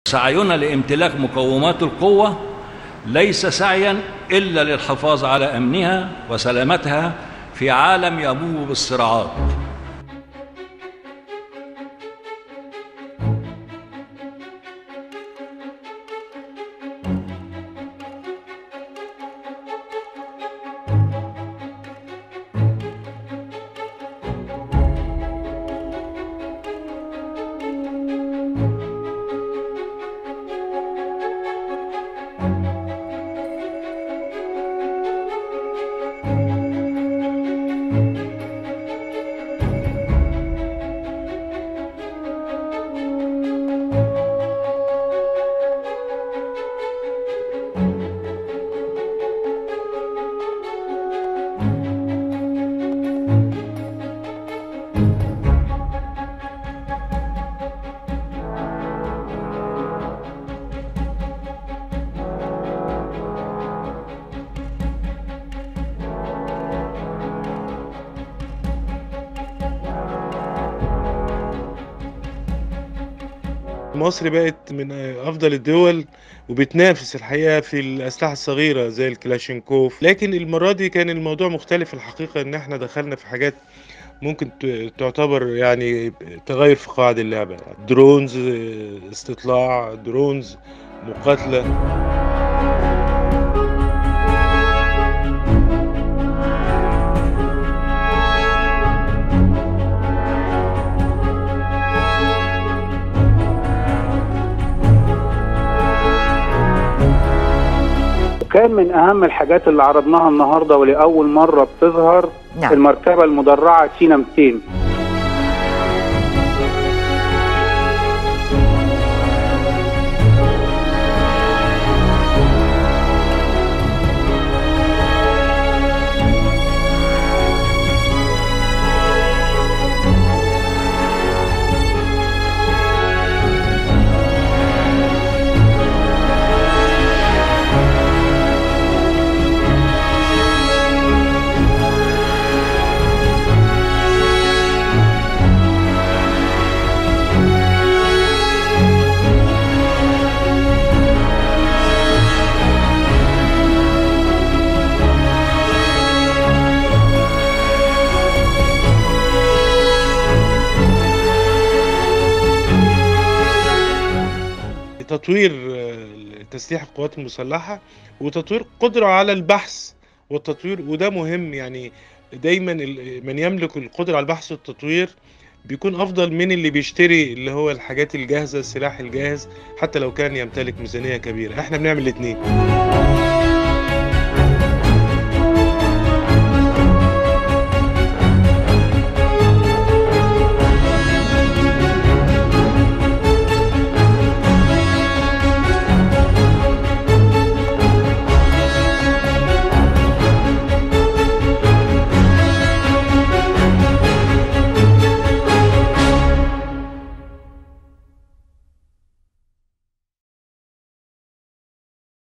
سعينا لامتلاك مقومات القوة ليس سعيا إلا للحفاظ على أمنها وسلامتها في عالم يبوء بالصراعات. مصر بقت من أفضل الدول وبتنافس الحقيقة في الأسلحة الصغيرة زي الكلاشينكوف، لكن المرة دي كان الموضوع مختلف الحقيقة، إن احنا دخلنا في حاجات ممكن تعتبر يعني تغير في قواعد اللعبة. درونز استطلاع، درونز مقاتلة. كان من أهم الحاجات اللي عرضناها النهارده ولأول مرة بتظهر المركبة المدرعة سينا 200. تطوير تسليح القوات المسلحة وتطوير قدرة على البحث والتطوير، وده مهم. يعني دايما من يملك القدرة على البحث والتطوير بيكون أفضل من اللي بيشتري اللي هو الحاجات الجاهزة، السلاح الجاهز، حتى لو كان يمتلك ميزانية كبيرة. احنا بنعمل الاتنين.